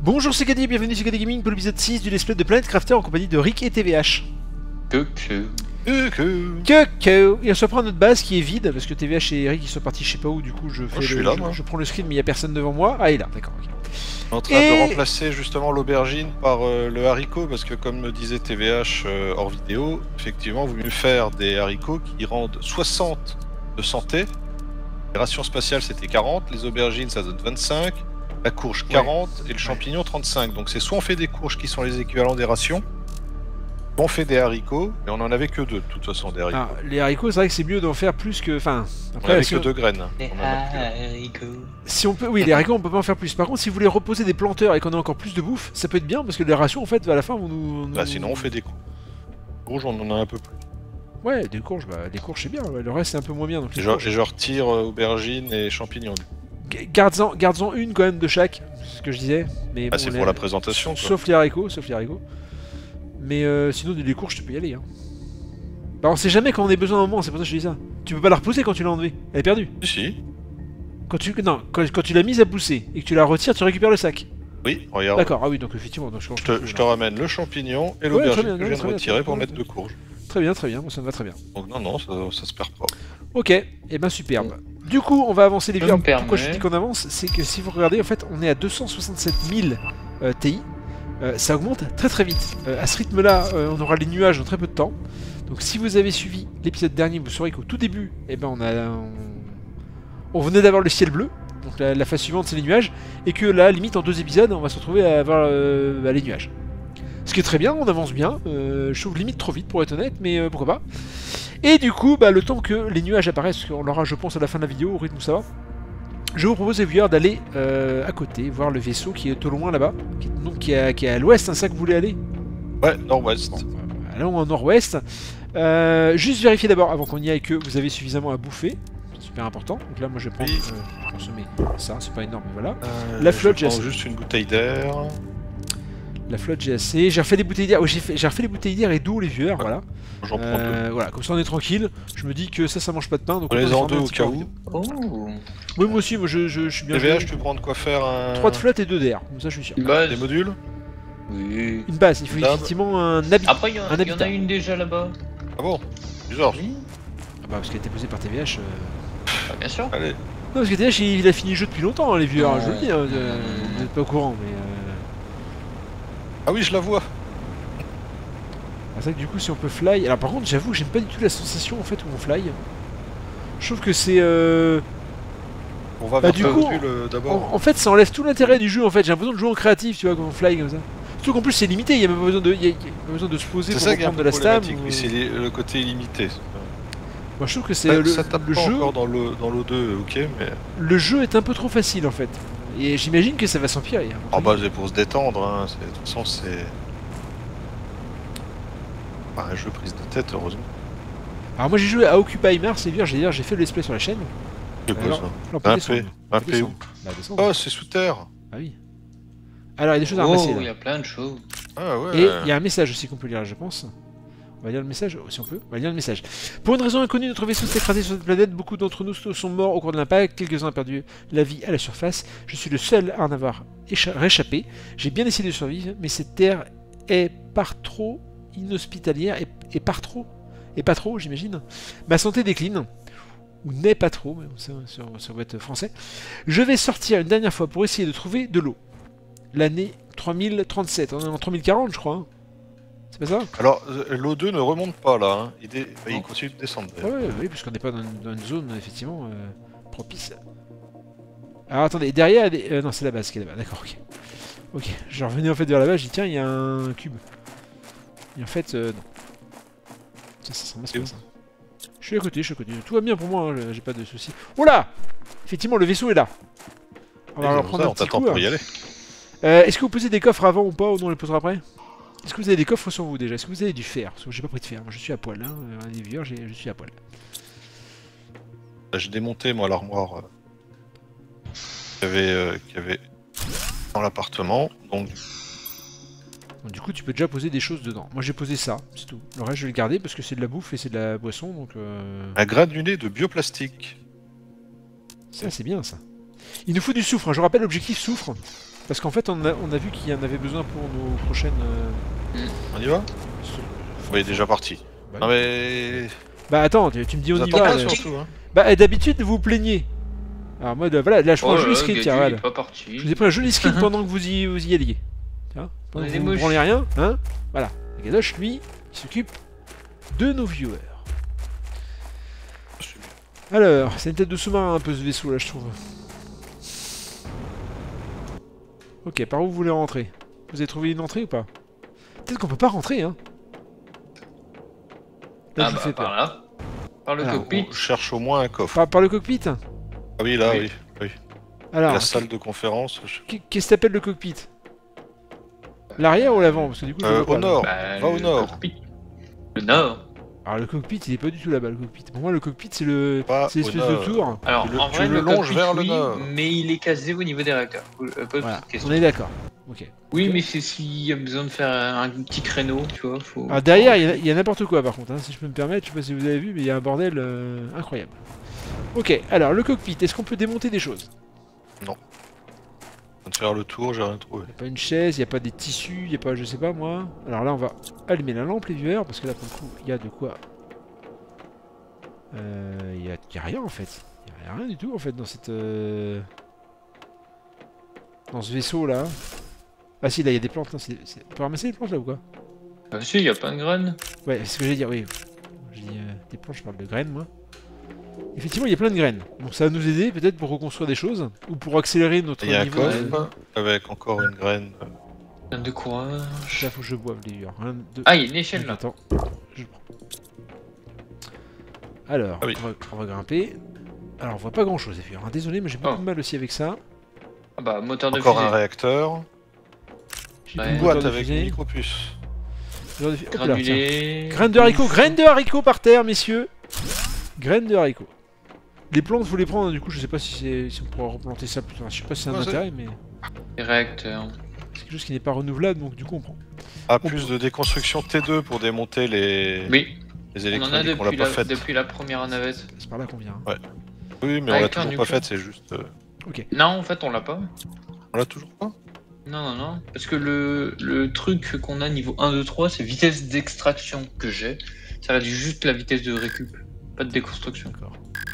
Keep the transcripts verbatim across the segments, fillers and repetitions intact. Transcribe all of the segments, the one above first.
Bonjour c'est Caddy, bienvenue sur Caddy Gaming pour l'épisode six du Let's Play de Planet Crafter en compagnie de Rick et T V H. Que que Que que Que que Et on se reprend notre base qui est vide parce que T V H et Rick ils sont partis je sais pas où, du coup je fais oh, je, le, suis là, je, moi. je prends le screen mais il y a personne devant moi. Ah il est là, d'accord. Okay. En train et... de remplacer justement l'aubergine par euh, le haricot parce que comme me disait T V H euh, hors vidéo, effectivement vous mieux faire des haricots qui rendent soixante de santé. Les rations spatiales c'était quarante, les aubergines ça donne vingt-cinq, la courge quarante ouais. et le champignon trente-cinq. Donc c'est soit on fait des courges qui sont les équivalents des rations, soit on fait des haricots, mais on en avait que deux de toute façon des haricots. Ah, les haricots c'est vrai que c'est mieux d'en faire plus que... Enfin, après, on avait si que on... deux graines. Les haricots. Si on peut... Oui les haricots on peut pas en faire plus. Par contre si vous voulez reposer des planteurs et qu'on a encore plus de bouffe, ça peut être bien parce que les rations en fait à la fin vont nous... nous... Bah sinon on fait des courges, on en a un peu plus. Ouais, des courges, bah des courges c'est bien, ouais. Le reste c'est un peu moins bien. Donc et, je, et je retire euh, aubergines et champignons. Garde-en garde une quand même de chaque, c'est ce que je disais. Mais ah, bon, c'est les... pour la présentation quoi. Sauf les haricots, sauf les haricots. Mais euh, sinon les courges tu peux y aller. Hein. Bah on sait jamais quand on a besoin d'un moment, c'est pour ça que je dis ça. Tu peux pas la repousser quand tu l'as enlevée, elle est perdue. Si si. Quand tu... Non, quand, quand tu l'as mise à pousser et que tu la retires, tu récupères le sac. Oui, regarde. D'accord, ah oui, donc effectivement. Donc je, je, te, je te ramène le champignon et ouais, l'aubergine que bien, je viens de retirer pour bien. mettre deux courges. Très bien, très bien, ça me va très bien. Donc non, non, ça, ça se perd pas. Ok, et eh ben superbe. Du coup, on va avancer les vieux. Pourquoi permet... je dis qu'on avance, c'est que si vous regardez, en fait, on est à deux cent soixante-sept mille euh, T I. Euh, ça augmente très très vite. Euh, à ce rythme-là, euh, on aura les nuages dans très peu de temps. Donc si vous avez suivi l'épisode dernier, vous saurez qu'au tout début, eh ben, on, a, on... on venait d'avoir le ciel bleu. Donc la, la phase suivante, c'est les nuages. Et que là, limite, en deux épisodes, on va se retrouver à avoir euh, bah, les nuages. Ce qui est très bien, on avance bien. Euh, je trouve limite trop vite pour être honnête, mais euh, pourquoi pas. Et du coup, bah, le temps que les nuages apparaissent, on l'aura, je pense, à la fin de la vidéo, au rythme où ça va. Je vous propose, les viewers, d'aller euh, à côté, voir le vaisseau qui est au loin là-bas, qui, donc, qui est, qui est à l'ouest, hein, ça que vous voulez aller? Ouais, nord-ouest. Bon, bah, allons en nord-ouest. Euh, juste vérifier d'abord, avant qu'on y aille, que vous avez suffisamment à bouffer. C'est super important. Donc là, moi, je vais prendre, oui. euh, consommer ça, c'est pas énorme, mais voilà. Euh, la flotte, j'ai juste une bouteille d'air. La flotte, j'ai assez. J'ai refait les bouteilles d'air. Oh, j'ai fait... refait les bouteilles d'air et d'eau, les viewers, ouais. Voilà. J'en prends euh, deux. Voilà, comme ça on est tranquille. Je me dis que ça, ça mange pas de pain. Donc on les en deux au cas où. Oh. Oui, moi aussi, moi je, je, je suis bien. T V H, tu peux prendre quoi faire un... trois de flotte et deux d'air, comme ça je suis sûr. Une base. Des modules. Oui. Une base, il faut Dame. effectivement un habitat. Après, il y, y en a une déjà là-bas. Ah bon? Bizarre. Oui. Ah bah, parce qu'elle a été posée par T V H. Euh... Bah, bien sûr. Allez. Non, parce que T V H il, il a fini le jeu depuis longtemps, hein, les viewers, hein, je le dis, hein, euh, vous n'êtes pas au courant, mais. Euh... Ah oui, je la vois. C'est vrai que du coup, si on peut fly. Alors, par contre, j'avoue, j'aime pas du tout la sensation en fait où on fly. Je trouve que c'est. Euh... On va bah, vers du le coup, module d'abord. En, en fait, ça enlève tout l'intérêt du jeu en fait. J'ai l'impression de jouer en créatif, tu vois, quand on fly comme ça. Surtout qu'en plus, c'est limité, il n'y a même pas besoin de, il y a, il y a pas besoin de se poser pour ça reprendre de la stam. Ou... Ou... Oui, c'est le côté limité. Moi, je trouve que c'est ça, le, ça tape le pas jeu. encore dans le dans l'O deux, ok, mais. Le jeu est un peu trop facile en fait. Et j'imagine que ça va s'empirer. Hein, ah bah, c'est pour se détendre, hein. De toute façon, c'est. Un jeu prise de tête, heureusement. Alors moi j'ai joué à Occupy Mars et j'ai j'ai fait le let's play sur la chaîne. C'est quoi alors, ça? alors, un P, un P où? Bah, oh c'est sous terre. Ah oui. Alors il y a des choses à oh, ramasser là. Il y a plein de choses. Ah ouais. Et il y a un message aussi qu'on peut lire je pense. On va lire le message, si on peut, on va lire le message. Pour une raison inconnue, notre vaisseau s'est écrasé sur cette planète, beaucoup d'entre nous sont morts au cours de l'impact, quelques-uns ont perdu la vie à la surface, je suis le seul à en avoir réchappé, j'ai bien essayé de survivre, mais cette terre est par trop inhospitalière et, et par trop, et pas trop j'imagine. Ma santé décline, ou n'est pas trop, mais ça, ça, ça va être français. Je vais sortir une dernière fois pour essayer de trouver de l'eau. L'année trois mille trente-sept, on est en trois mille quarante je crois. Hein. C'est pas ça? Alors, l'O deux ne remonte pas là, hein. il, dé... bah, il continue de descendre. Ouais, ouais, oui, puisqu'on n'est pas dans une, dans une zone effectivement euh, propice. Alors attendez, derrière, des... euh, non, c'est la base qui est là-bas, d'accord, ok. Ok, je revenais en fait vers la base, j'ai dit tiens, il y a un cube. Et en fait, euh, non. Ça, ça se ramasse pas ça. Je suis à côté, je suis à côté. Tout va bien pour moi, hein, j'ai pas de soucis. Oh là! Effectivement, le vaisseau est là. On va alors prendre ça, un petit coup. Pour y aller. Euh, Est-ce que vous posez des coffres avant ou pas, ou non, on les posera après? Est-ce que vous avez des coffres sur vous déjà? Est-ce que vous avez du fer? Parce que j'ai pas pris de fer, moi je suis à poil, hein. Un des vieux, je suis à poil. J'ai démonté moi l'armoire euh, qu'il y avait, euh, qu'il y avait dans l'appartement, donc... Donc, du coup tu peux déjà poser des choses dedans. Moi j'ai posé ça, c'est tout. Le reste je vais le garder parce que c'est de la bouffe et c'est de la boisson, donc... Euh... Un granulé de bioplastique. Ça c'est bien ça. Il nous faut du soufre, hein. Je rappelle l'objectif soufre. Parce qu'en fait, on a, on a vu qu'il y en avait besoin pour nos prochaines... Euh... On y va? Oui, déjà parti. Bah, non mais... Bah attends, tu, tu me dis Vous on y attendez va. pas, là. surtout, hein. Bah d'habitude, vous vous plaignez. Alors moi, de- voilà, là je prends Oh un là joli là, script, Gadu, tiens, il regarde. est pas parti. Je vous ai pris un joli script pendant que vous y, vous y alliez. Tiens, pendant On que est vous ne moche. branlez rien, hein. Voilà. Et Gadoche, lui, il s'occupe de nos viewers. Alors, c'est une tête de sous-marin un peu ce vaisseau là, je trouve. Ok, par où vous voulez rentrer? Vous avez trouvé une entrée ou pas? Peut-être qu'on peut pas rentrer, hein. Là, Ah je vous bah fais par peur. là. Par le Alors, cockpit. On cherche au moins un coffre. Par, par le cockpit? Ah oui, là, Oui. oui. oui. Alors, La salle de conférence. je- qu'est- qu'est-ce que t'appelles le cockpit? L'arrière ou l'avant? Parce que du coup, je Euh, vois pas, au là. nord. Bah, va au le nord. cockpit. Le nord. Alors le cockpit, il est pas du tout là-bas, le cockpit. Pour moi, le cockpit, c'est le... Pas c'est au l'espèce de nord. tour. Alors, Tu le- en tu vrai, le le longes cockpit, vers le oui, nord. mais il est casé au niveau des réacteurs. Euh, pas Voilà, de question. on est d'accord. Ok. Oui, mais c'est s'il y a besoin de faire un petit créneau, tu vois, faut... Alors derrière, il y a- il y a, n'importe quoi par contre, hein, si je peux me permettre, je sais pas si vous avez vu, mais il y a un bordel euh, incroyable. Ok, alors le cockpit, est-ce qu'on peut démonter des choses? On va faire le tour, j'ai rien trouvé. Il n'y a pas une chaise, il n'y a pas des tissus, il n'y a pas, je sais pas moi. Alors là, on va allumer la lampe, les viewers, parce que là, pour le coup, il y a de quoi... Euh, Il y, a, il y a rien en fait. Il n'y a rien du tout en fait dans cette... euh, Dans ce vaisseau là. Ah si, là il y a des plantes. Là. c'est- c'est- On peut ramasser les plantes là ou quoi? Ah si, il y a pas de graines. Ouais, c'est ce que j'allais dire, oui. Je dis euh, des plantes, je parle de graines moi. Effectivement, il y a plein de graines. Donc ça va nous aider peut-être pour reconstruire des choses. Ou pour accélérer notre Il y a un niveau. coffre de- avec encore une graine. Graines de courage. Là, faut que je boive les viewers. Un, deux... Ah, il y a une échelle là. Attends, je prends. Alors, Ah oui. on, va, on va grimper. Alors, on voit pas grand chose, les viewers. hein. Désolé, mais j'ai beaucoup Oh. de mal aussi avec ça. Ah bah, moteur de Encore fusée. un réacteur. J'ai Ouais. tout Une le boîte moteur de avec fusée. une micropuce. Moteur de fusée. Hop là, tiens. Granulé. Graines de haricots, graines de haricots par terre, messieurs. Graines de haricots. Les plantes, faut les prendre. Du coup, je sais pas si, c'est- si on pourra replanter ça plus tard. Je sais pas si c'est un Ouais, c'est- intérêt, mais Réacteur. c'est quelque chose qui n'est pas renouvelable, donc du coup, on prend. Ah, plus de déconstruction T deux pour démonter les, Oui, les on en a électroniques, on l'a depuis pas euh, la, faite. depuis la première navette. C'est par là qu'on vient. hein. Oui, mais on l'a Réacteur toujours pas nucléaire. faite, c'est juste. euh, Non, en fait, on l'a pas. On l'a toujours pas. Non, non, non. Parce que le, le truc qu'on a niveau un, deux, trois, c'est vitesse d'extraction que j'ai. Ça réduit juste la vitesse de récup. Pas de déconstruction. D'accord.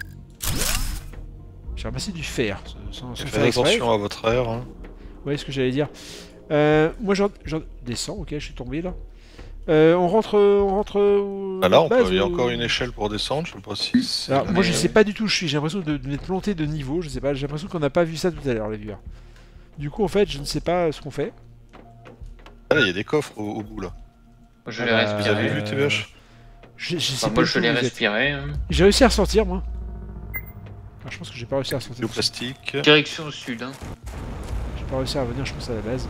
J'ai ramassé du fer, sans, sans Faites faire exprès. attention à votre air. Hein. Ouais, ce que j'allais dire. Euh, moi, j'en j'en descends, ok, je suis tombé là. Euh, on rentre, on rentre. euh, Ah là, on base peut... il y a ou- encore une échelle pour descendre, je sais pas si. c'est- Alors, moi, je Mais- sais pas du tout où je suis. J'ai l'impression de, de m'être planté de niveau. Je sais pas. J'ai l'impression qu'on n'a pas vu ça tout à l'heure, les viewers. Du coup, en fait, je ne sais pas ce qu'on fait. Ah, là, il y a des coffres au, au bout là. Moi, je Ah l'ai bah, Vous respiré. avez vu Euh, T V H? Je, je sais Enfin, pas moi, où je l'ai vous êtes. respiré. hein. J'ai réussi à ressortir, moi. Ah, je pense que j'ai pas réussi à ressortir. Bioplastique. Direction au sud. Hein. J'ai pas réussi à revenir, je pense, à la base.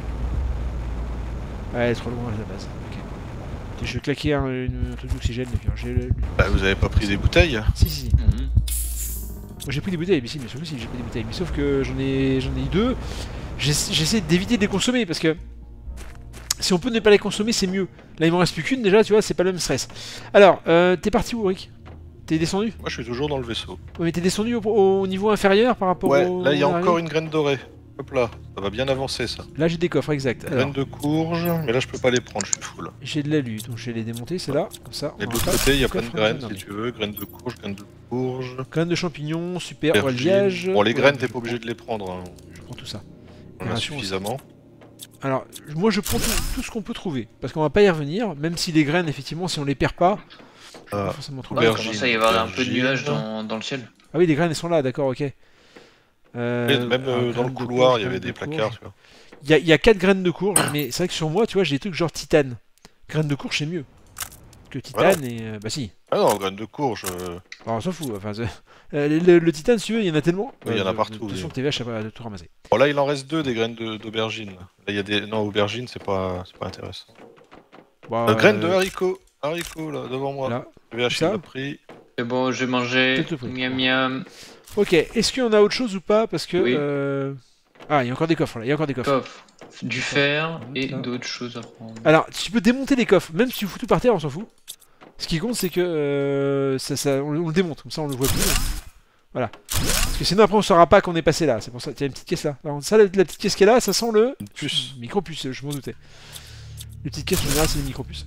Ouais, elle est trop loin à la base. Ok. Je vais claquer un, une- un truc d'oxygène, les viewers. J'ai le- Bah, vous avez pas pris des bouteilles? Si, si. Mhm. Moi j'ai pris des bouteilles, mais si, bien sûr que si, j'ai pris des bouteilles. Mais sauf que j'en ai, j'en ai eu deux. J'essa- J'essaie d'éviter de les consommer parce que si on peut ne pas les consommer, c'est mieux. Là, il m'en reste plus qu'une déjà, tu vois, c'est pas le même stress. Alors, euh, t'es parti où, Rick? T'es descendu? Moi, je suis toujours dans le vaisseau. Ouais, mais t'es descendu au, au niveau inférieur par rapport Ouais, au. là, il y a au encore une graine dorée. Hop là, ça va bien avancer ça. Là, j'ai des coffres, exact. Alors, Graine de courge, mais là, je peux pas les prendre, je suis full. j'ai de l'alu, donc je vais les démonter, c'est là, comme ça. Et on de aura l'autre pas côté, il y a de plein de coffre graines enfermé. si tu veux. Graines de courge, graines de courge. Graines de champignons, super, aubergines. alliage. Bon, les Ouais, graines, je t'es pas prends- obligé de les prendre. Hein. Je prends tout ça. On en a Ration suffisamment. Alors, moi je prends tout, tout ce qu'on peut trouver, parce qu'on va pas y revenir, même si les graines, effectivement, si on les perd pas, je vais Ah, pas forcément trouver. Ouais, il Aubergine, commence à y avoir un peu de aubergine. nuages dans, dans le ciel. Ah oui, les graines, elles sont là, d'accord, ok. Euh, Et même euh, alors, dans le graines de couloir, courge, il y avait graines des de placards, courge. tu vois. Il y a, il y a quatre graines de courge, mais c'est vrai que sur moi, tu vois, j'ai des trucs genre titane. Graines de courge, c'est mieux que titane et... euh, bah si. Ah non, graines de courge. euh, Alors, on s'en fout, enfin... c'est- euh, le, le- le titane, si tu veux, il y en a tellement. Oui, il y en a de- partout, De toute façon, oui. T V H a pas tout ramassé. Bon, là, il en reste deux des graines de- d'aubergine. Là, il y a des. Non, aubergine, c'est pas... c'est pas intéressant. Bon, Euh, graines de euh, haricots. Haricots, là, devant moi. là. T V H, Ça il l'a pris. C'est bon, j'ai mangé. Tout pris. Miam miam. Ok, est-ce qu'il y en a autre chose ou pas? Parce que... Oui. euh, Ah, il y a encore des coffres, là, il y a encore des coffres. Coffre. Du fer et Là. d'autres choses à prendre. Alors, tu peux démonter les coffres, même si tu fous tout par terre, on s'en fout. Ce qui compte, c'est que euh, ça, ça, on, on le démonte, comme ça on le voit plus. Voilà. Parce que sinon après on saura pas qu'on est passé là. C'est pour ça. Il y a une petite caisse là. Alors, ça, la, la petite caisse qui est là, ça sent le Une puce. micro-puce. Je m'en doutais. Les petites caisses en général, c'est des micro-puces.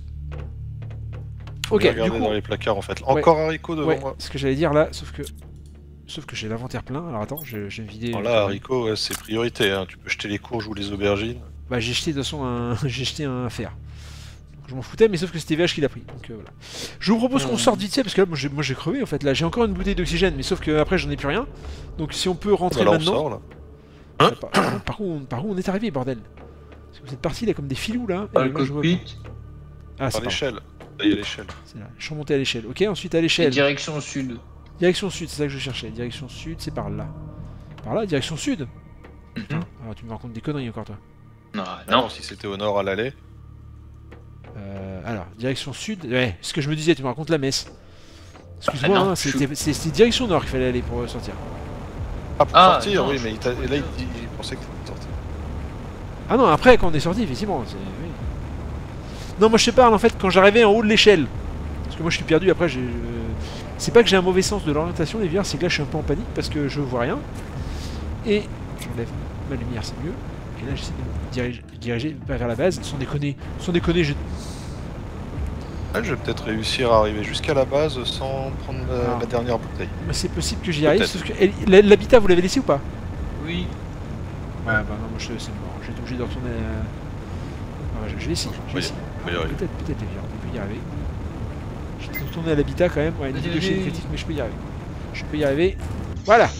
Ok. Regardez Du coup, dans les placards en fait. Encore haricot devant ouais, moi. ce que j'allais dire là, sauf que, sauf que j'ai l'inventaire plein. Alors attends, je, je vais vider. Alors là, haricot, ouais, c'est priorité. Hein. Tu peux jeter les courges ou les aubergines. Bah j'ai jeté de toute façon un, j'ai jeté un fer. Donc, je m'en foutais, mais sauf que c'était V H qui l'a pris. Donc euh, voilà. Je vous propose qu'on Mmh. sorte vite fait parce que là, moi j'ai, moi j'ai crevé en fait. Là, j'ai encore une bouteille d'oxygène, mais sauf que après j'en ai plus rien. Donc si on peut rentrer Voilà, on maintenant. sort là. Euh, par, par contre, par où on, par où on est arrivé, bordel? Parce que vous êtes partis là comme des filous là. Pas et le moi, je vois cockpit. pas. Ah, c'est Par pas l'échelle. Là, il y a l'échelle. C'est là. Je suis remonté à l'échelle. Ok, ensuite à Et l'échelle. direction sud. Direction sud, c'est ça que je cherchais. Direction sud, c'est par là. Par là, direction sud. Mhm. Alors tu me racontes des conneries encore toi. Non, Ah non. non, si c'était au nord à l'aller. Euh, alors, direction sud. Ouais, ce que je me disais, tu me racontes la messe. Excuse-moi, Ah non, hein, je- c'était c'est- c'était direction nord qu'il fallait aller pour euh, sortir. Ah, pour Ah, sortir, non, oui, je- mais il t'a- là, il, dit- il pensait que t'étais sorti. Ah non, après, quand on est sorti, effectivement. c'est- oui. Non, moi je te parle en fait quand j'arrivais en haut de l'échelle. Parce que moi je suis perdu après. j'ai- euh, C'est pas que j'ai un mauvais sens de l'orientation, les vières, c'est que là je suis un peu en panique parce que je vois rien. Et j'enlève ma lumière, c'est mieux. Et là j'essaie de me diriger, diriger pas vers la base. Sans déconner, sans déconner, je... Ah, je vais peut-être réussir à arriver jusqu'à la base sans prendre la, Ah. la dernière bouteille. Mais c'est possible que j'y arrive. Peut-être. Sauf que elle- la- l'habitat, vous l'avez laissé ou pas? Oui. Ouais, bah non, moi je c'est mort. J'ai été obligé de retourner. À... Ah, ouais, je, je vais essayer. Je vais Oui, essayer. on va y arriver. Peut-être, peut-être les vières, on peut y arriver. Je vais retourner à l'habitat quand même. Ouais, une Vas-y, vidéo vas-y. chaîne critique, mais je peux y arriver. Je peux y arriver. Voilà.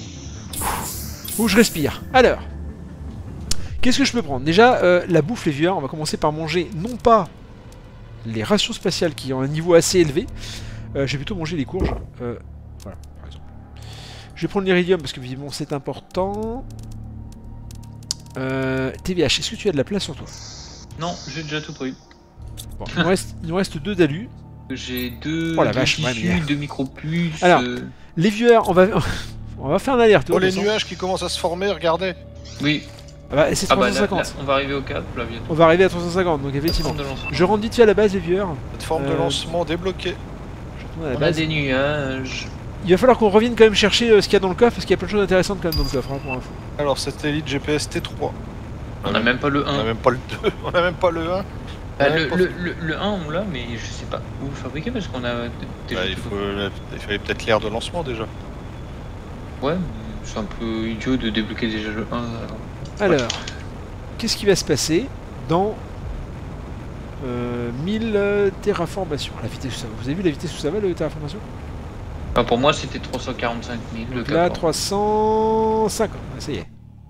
Où je respire. Alors. Qu'est-ce que je peux prendre? Déjà, euh, la bouffe, les vieurs, on va commencer par manger non pas les rations spatiales qui ont un niveau assez élevé. Euh, je vais plutôt manger les courges. Euh, voilà, par exemple. Je vais prendre l'iridium parce que visiblement c'est important. Euh, T V H, est-ce que tu as de la place sur toi? Non, j'ai déjà tout pris. Bon, il, nous reste, il nous reste deux dalus. J'ai deux, Oh la deux vache, ouais, tissus, mais- deux micro-puces. Alors. euh, Les viewers, on va, on va faire un aller-retour. Oh, les de toute façon. nuages qui commencent à se former, regardez. Oui. Ah bah, c'est Ah bah trois là, cent cinquante. là, on va arriver au cap, là, bientôt. On va arriver à trois cent cinquante, donc effectivement. De lancement. Je rentre vite fait à la base, les viewers. Plateforme de Euh, lancement débloquée. Je retourne à la On a base. des nuages. Il va falloir qu'on revienne quand même chercher euh, ce qu'il y a dans le coffre, parce qu'il y a plein de choses intéressantes quand même dans le coffre, hein, pour info. Alors, satellite G P S T trois. On a même pas le On a un. même pas le deux, on a même pas le un. Bah, on a le, même pas- le, le, le un, on l'a, mais je sais pas où le fabriquer parce qu'on a d- déjà. Bah, il, tout- faut, il fallait peut-être l'air de lancement déjà. Ouais, mais c'est un peu idiot de débloquer déjà le un. Alors, qu'est-ce qui va se passer dans euh, mille euh, terraformations? La vitesse où ça va. Vous avez vu la vitesse où ça va, le terraformation? Enfin, pour moi, c'était trois cent quarante-cinq mille le Donc là, cap. trois cent cinquante. Ouais, ça y est.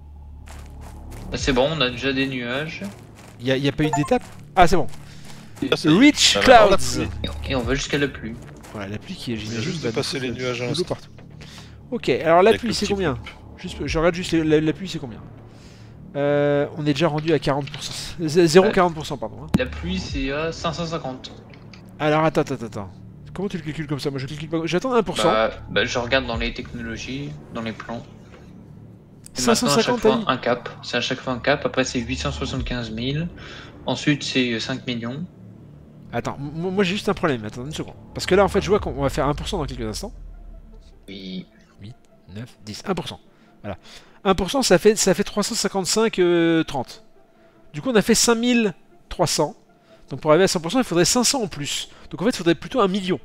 Bah, c'est bon, on a déjà des nuages. Il n'y a, il y a pas eu d'étape? Ah, c'est bon. Ah, c'est- Rich ça va dans la Clouds. pluie. Et on va jusqu'à la pluie. Voilà, la pluie qui est vient j'imagine. juste de va passer nous les foutre nuages à de l'eau l'instant. partout. Ok, alors la Avec pluie le c'est petit combien? Juste, je regarde juste les- la, la pluie c'est combien? Euh, on est déjà rendu à quarante pour cent. zéro virgule quarante pour cent, pardon. hein. La pluie, c'est à cinq cent cinquante. Alors attends, attends, attends. Comment tu le calcules comme ça? Moi je calcule pas. J'attends un pour cent. Bah, bah, je regarde dans les technologies, dans les plans. Et cinq cent maintenant, à chaque cinquante fois t'as dit? un cap. C'est à chaque fois un cap. Après, c'est huit cent soixante-quinze mille. Ensuite, c'est cinq millions. Attends, m- moi j'ai juste un problème. Attends une seconde. Parce que là en fait je vois qu'on va faire un pour cent dans quelques instants. Oui. neuf, dix, un pour cent. Voilà. un pour cent ça fait, ça fait trois cent cinquante-cinq, euh, trente. Du coup on a fait cinq mille trois cents. Donc pour arriver à cent pour cent il faudrait cinq cents en plus. Donc en fait il faudrait plutôt un million.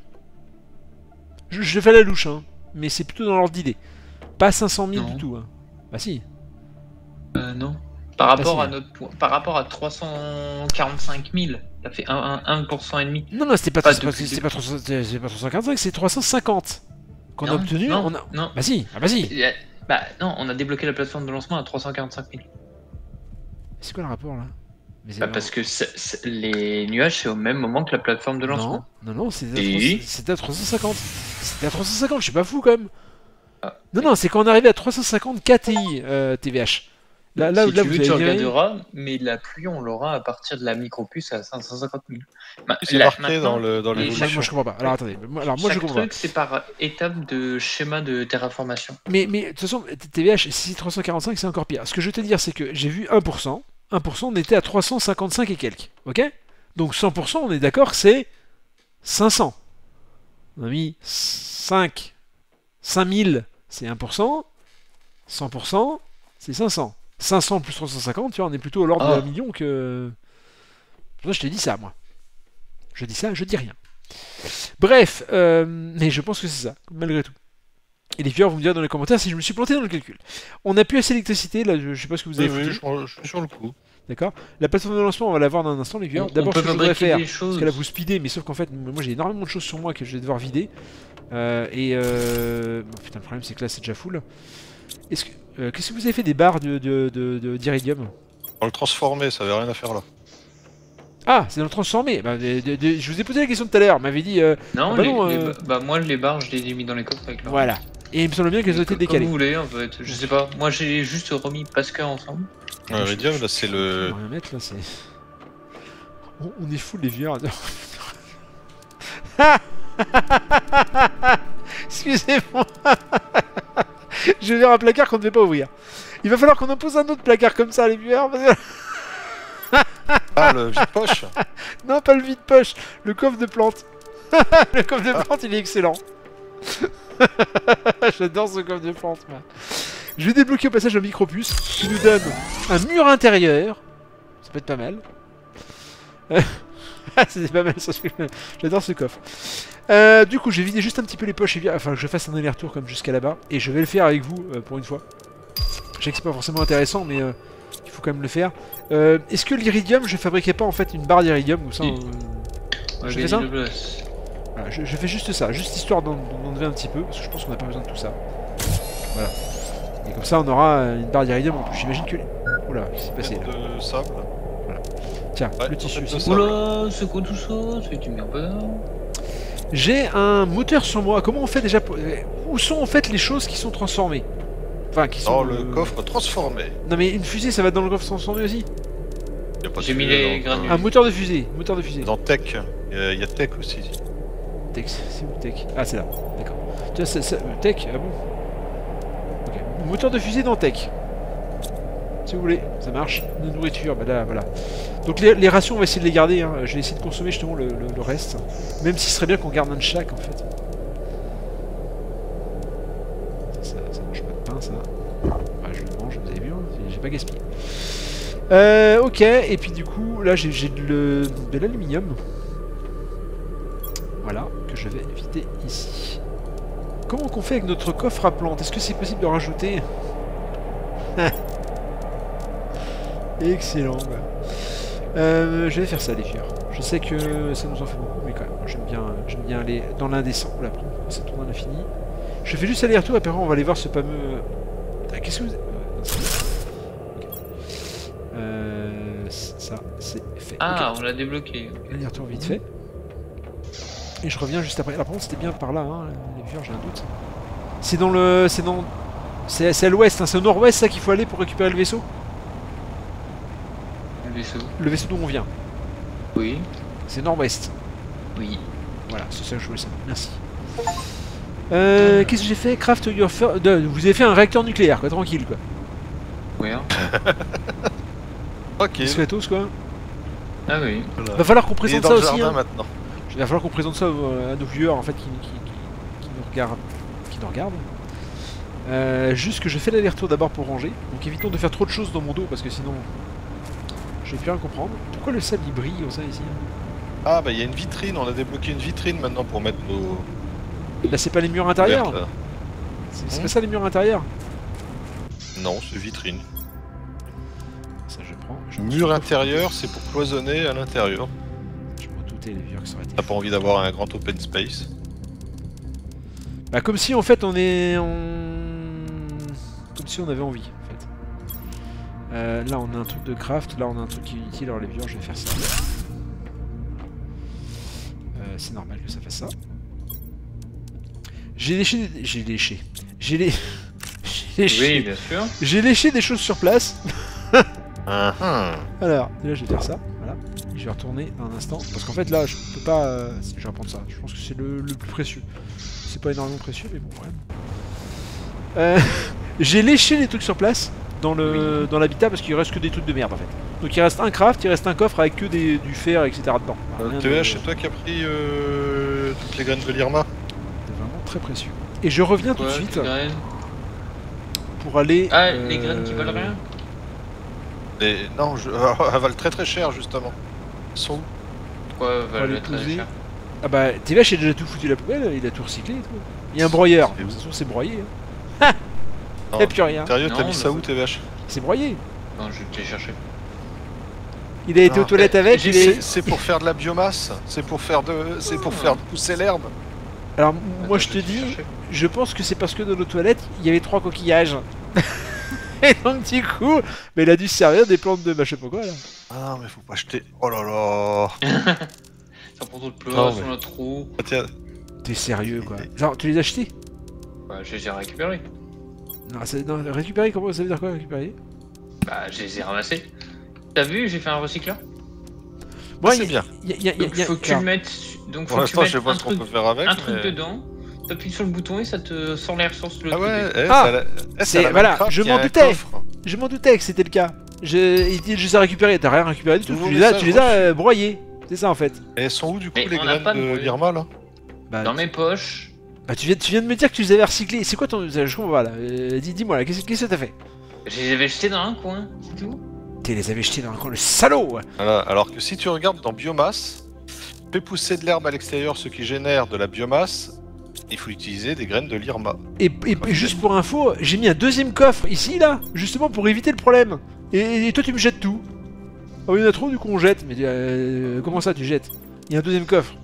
Je, je fais la louche hein. Mais c'est plutôt dans l'ordre d'idée. Pas cinq cent mille Non. du tout hein. Bah si. Euh, non. Par rapport si. à notre point, par rapport à trois cent quarante-cinq mille, ça fait un pour cent et demi. Non non c'était pas, Pas c'était pas, depuis c'était le pas trois cents, c'était pas trois cent quarante-cinq, c'est trois cent cinquante. Qu'on a Non, obtenu. non, On a... non. Bah si, ah bah si. Il y a- Bah non, on a débloqué la plateforme de lancement à trois cent quarante-cinq mille. C'est quoi le rapport là? Mais c'est Bah marrant. parce que c'est- c'est- les nuages, c'est au même moment que la plateforme de lancement. Non, non, non, c'était à, Et trois- c'était à trois cent cinquante. C'était à trois cent cinquante, je suis pas fou quand même. Ah. Non, non, c'est quand on est arrivé à trois cent cinquante K T I euh, T V H. Là, là, si là tu vous veux, avez tu viré- regarderas, mais la pluie, on l'aura à partir de la micropuce à cinq cent cinquante mille. Bah, C'est là, marqué maintenant, dans le dans les Moi, l'évolution. moi, je comprends pas. Alors attendez, moi, alors moi je chaque comprends pas. truc, c'est par étape de schéma de terraformation. Mais, mais de toute façon, T V H, si c'est trois cent quarante-cinq, c'est encore pire. Ce que je veux te dire, c'est que j'ai vu un pour cent. un pour cent, on était à trois cent cinquante-cinq et quelques. Ok? Donc cent pour cent, on est d'accord que c'est cinq cents. On a mis cinq. cinq mille c'est un pour cent. cent pour cent, c'est cinq cents. cinq cents plus trois cent cinquante, tu vois, on est plutôt à l'ordre Ah. de un million que... Pour ça, je te dis ça, moi. Je dis ça, je dis rien. Bref, euh, mais je pense que c'est ça, malgré tout. Et les viewers vont me dire dans les commentaires si je me suis planté dans le calcul. On n'a plus assez d'électricité, là, je, je sais pas ce que vous Oui, avez oui, foutu. je, je suis sur le coup. D'accord. La plateforme de lancement, on va la voir dans un instant, les viewers. On- on D'abord, peut ce que je voudrais fabriquer faire, des parce choses. que là, vous speedez, mais sauf qu'en fait, moi, j'ai énormément de choses sur moi que je vais devoir vider. Euh, et euh... bon, putain, le problème, c'est que là, c'est déjà full. Est-ce que... euh, qu'est-ce que vous avez fait des barres de, de, de, de- d'iridium? On le transformer, ça avait rien à faire là. Ah, c'est dans le transformé. Bah, de- de- de- je vous ai posé la question tout à l'heure. M'avait dit. euh, Non, Ah bah les, non, les euh, ba- bah moi les barres je les ai mis dans les coffres avec leur. Voilà. Et il me semble bien qu'elles ont été Comme décalées. vous voulez en fait, je sais pas. Moi j'ai juste remis Pascal ensemble. Ouais, Iridium, là, c'est Je le. peux rien mettre là, c'est. On, on est fou les vieux. Excusez-moi. Je vais vers un placard qu'on ne devait pas ouvrir. Il va falloir qu'on impose un autre placard comme ça, les vieux. Parce que... Ah, le vide-poche. Non, pas le vide-poche, le coffre de plantes. Le coffre de plantes, il est excellent. J'adore ce coffre de plantes, moi. Je vais débloquer au passage un micropuce qui nous donne un mur intérieur. Ça peut être pas mal. Euh, Ah, c'était pas mal, ça. J'adore ce coffre. Euh, du coup, j'ai vidé juste un petit peu les poches et bien, enfin, que je fasse un aller-retour comme jusqu'à là-bas. Et je vais le faire avec vous euh, pour une fois. Je sais que c'est pas forcément intéressant, mais euh, il faut quand même le faire. Euh, Est-ce que l'iridium, je fabriquais pas en fait une barre d'iridium ou ça Si. euh, Moi je j'ai fais ça dit de place. voilà, je, je fais juste ça, juste histoire d'en d'en enlever un petit peu, parce que je pense qu'on n'a pas besoin de tout ça. Voilà. Et comme ça, on aura euh, une barre d'iridium en plus. J'imagine que... Oula, qu'est-ce qui s'est passé là? de sable. Tiens, Ouais, le tissu en fait, aussi. le Oula, c'est quoi tout ça? C'est du merde. J'ai un moteur sur moi. Comment on fait déjà pour... euh, Où sont en fait les choses qui sont transformées? Enfin, qui sont... Dans le euh, coffre transformé. Non mais une fusée, ça va dans le coffre transformé aussi? Y a pas de J'ai mis fusée les dans- granules. Un moteur de fusée, moteur de fusée. Dans Tech. Il y a- il y a Tech aussi. Tech, c'est où Tech? Ah, c'est là, d'accord. Tu vois, ça, ça- euh, Tech, ah bon? Ok. Moteur de fusée dans Tech. Si vous voulez, ça marche. De nourriture, bah là, voilà. Donc les, les rations, on va essayer de les garder. Hein. Je vais essayer de consommer justement le, le- le reste. Même s'il serait bien qu'on garde un de chaque en fait. Ça, ça mange pas de pain, ça. Bah, je le mange, vous avez vu, hein, j'ai- j'ai pas gaspillé. Euh, ok, et puis du coup, là j'ai j'ai de le- de l'aluminium. Voilà, que je vais vider ici. Comment qu'on fait avec notre coffre à plantes? Est-ce que c'est possible de rajouter? Excellent. Bah. Euh, je vais faire ça, les vieux. Je sais que ça nous en fait beaucoup, mais quand même, j'aime bien, j'aime bien aller dans l'indécent. Là, ça tourne à l'infini. Je fais juste aller-retour, et après on va aller voir ce fameux. Ah, qu'est-ce que vous. Euh, non, c'est- ok. Euh, ça, c'est fait. Ah, Ok. on l'a débloqué. Aller-retour vite fait. Et je reviens juste après. Alors, par contre, c'était bien par là, hein, les vieux, j'ai un doute. C'est dans le. C'est dans. C'est c'est à l'ouest, hein, c'est au nord-ouest ça qu'il faut aller pour récupérer le vaisseau? Le vaisseau. Le vaisseau d'où on vient. Oui. C'est nord-ouest. Oui. Voilà, c'est ça que je voulais savoir. Merci. Euh, Qu'est-ce que j'ai fait? Craft your fir- de- Vous avez fait un réacteur nucléaire, quoi, tranquille, quoi. Ouais. hein. Ok. Discretos, quoi. Ah oui. Voilà. Va falloir qu'on Il est présente dans ça le aussi, jardin hein. maintenant. Il va falloir qu'on présente ça euh, à nos viewers, en fait, qui, qui, qui, qui nous regardent. Qui nous regardent. Euh, juste que je fais l'aller-retour d'abord pour ranger. Donc évitons de faire trop de choses dans mon dos, parce que sinon... Je vais plus rien comprendre. Pourquoi le sable, il brille, comme ça, ici hein? Ah, bah il y a une vitrine. On a débloqué une vitrine maintenant pour mettre nos. Là, c'est pas les murs intérieurs? couvertes, là. C'est c'est Hmm. pas ça, les murs intérieurs? Non, c'est vitrine. Ça, je prends. Je Mur intérieur, c'est pour cloisonner à l'intérieur. Je m'en doutais, les viewers, que ça aurait été... T'as pas envie d'avoir un grand open space. Bah comme si en fait on est on... comme si on avait envie en fait. Euh, là on a un truc de craft, là on a un truc qui est utile, alors les viewers je vais faire ça. Euh, c'est normal que ça fasse ça. J'ai léché des... J'ai léché. J'ai lé... J'ai léché... Oui, bien sûr. J'ai léché des choses sur place. Ah, ah. Alors, là je vais faire ça, voilà. Je vais retourner dans un instant, parce qu'en fait là je peux pas... euh, Je vais reprendre ça, je pense que c'est le, le plus précieux. C'est pas énormément précieux, mais bon, quand même. Euh, J'ai léché les trucs sur place, dans le dans l'habitat, parce qu'il reste que des trucs de merde en fait. Donc il reste un craft, il reste un coffre avec que des, du fer, et cetera dedans. Euh, Rien T de- V H, c'est toi qui as pris euh, toutes les graines de l'Irma? C'est vraiment très précieux. Et je reviens tout de Quoi, suite. quelle graine pour aller... Ah, euh, les graines qui valent rien. Et non, je... elles valent très très cher justement. Elles sont où? Pourquoi les valent très poser. cher? Ah bah, T V H a déjà tout foutu à la poubelle, il a tout recyclé et tout. Il y a un broyeur, de C'est où? toute façon c'est broyé. Hein. Non, Y'a plus rien, Sérieux, t'as Non, mis ça mais- où T V H? c'est broyé. Non, je vais te les chercher. Il a été Ah, aux toilettes eh, avec, j'ai il fait- est... C'est c'est pour faire de la biomasse, c'est pour faire de, c'est pour Ah. faire pousser l'herbe. Alors moi Attends, je te vais te dis, chercher. je pense que c'est parce que dans nos toilettes, il y avait trois coquillages. Et donc du coup, mais il a dû se servir des plantes de bah, je sais pas quoi là. Ah non, mais faut pas jeter. Oh là là. Ça prend trop de Non, place, mais- on a trop. Ah, tiens, T'es sérieux quoi. Genre, tu les as achetés? Bah, je les ai récupérés. Non, c'est- non, récupérer, comment ça veut dire quoi récupérer? Bah, je les ai ramassés. T'as vu, j'ai fait un recycleur. Moi, c'est il y a- bien. il y a- il y a- il y a- Donc, il y a- faut que tu alors, le mettes. Donc, Pour faut que tu l'instant, je sais mettes pas un ce qu'on truc, peut faire avec. un truc mais- dedans. T'appuies sur le bouton et ça te sort les ressources de l'autre Ah ouais, côté. eh, Ah, ça a la- eh, c'est- ça a la voilà, Minecraft, je il y a m'en un doutais. coffre. Je m'en doutais que c'était le cas. Je, il dit, je les ai récupérés, t'as rien récupéré du tout, Nouveau tu les as, message tu les as reçu. euh, broyés. C'est ça en fait. Et elles sont où du coup Mais les on n'a graines pas de de bruit. l'Irma là? Bah, Dans mes poches. bah, tu, viens, tu viens de me dire que tu les avais recyclés. C'est quoi ton usage? Je comprends pas là. Euh, dis- Dis-moi là, qu'est-ce qu'est-ce que t'as fait? Je les avais jetés dans un coin, c'est tout. Tu les avais jetés dans un coin, le salaud! Voilà, alors que si tu regardes dans biomasse, fais pousser de l'herbe à l'extérieur, ce qui génère de la biomasse, il faut utiliser des graines de l'Irma. Et, et- et juste pour info, j'ai mis un deuxième coffre ici là, justement pour éviter le problème. Et, et toi tu me jettes tout. Ah oui, il y en a trop, du coup on jette. Mais euh, comment ça tu jettes? Il y a un deuxième coffre.